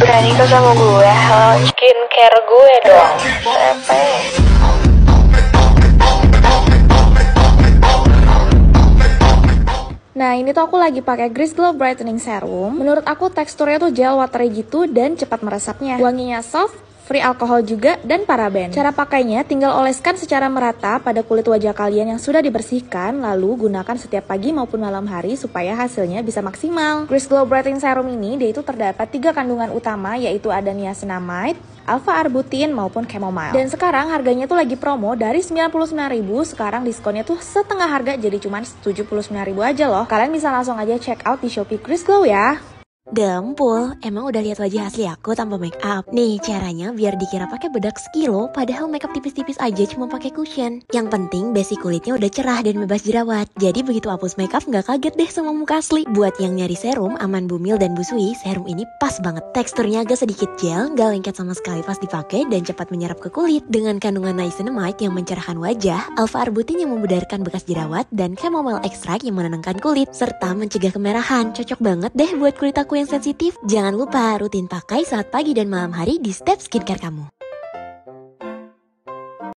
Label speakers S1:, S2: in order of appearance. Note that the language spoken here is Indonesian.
S1: Berani ketemu gue, skincare gue dong. Sepe.
S2: Nah, ini tuh aku lagi pakai Grease Glow Brightening Serum. Menurut aku teksturnya tuh gel watery gitu dan cepat meresapnya. Wanginya soft, free alkohol juga, dan paraben. Cara pakainya tinggal oleskan secara merata pada kulit wajah kalian yang sudah dibersihkan, lalu gunakan setiap pagi maupun malam hari supaya hasilnya bisa maksimal. Grease Glow Brightening Serum ini dia itu terdapat 3 kandungan utama, yaitu ada niacinamide, alpha-arbutin maupun chamomile. Dan sekarang harganya tuh lagi promo dari 99.000, sekarang diskonnya tuh setengah harga jadi cuma 79.000 aja loh. Kalian bisa langsung aja check out di Shopee Grease Glow ya.
S3: Dempul, emang udah lihat wajah asli aku tanpa make up? Nih caranya biar dikira pakai bedak sekilo, padahal makeup tipis-tipis aja cuma pakai cushion. Yang penting basic kulitnya udah cerah dan bebas jerawat. Jadi begitu hapus makeup nggak kaget deh sama muka asli. Buat yang nyari serum aman Bumil dan Busui, serum ini pas banget. Teksturnya agak sedikit gel, nggak lengket sama sekali pas dipakai dan cepat menyerap ke kulit. Dengan kandungan niacinamide yang mencerahkan wajah, alpha-arbutin yang membudarkan bekas jerawat, dan chamomile extract yang menenangkan kulit serta mencegah kemerahan. Cocok banget deh buat kulit aku yang sensitif. Jangan lupa rutin pakai saat pagi dan malam hari di step skincare kamu.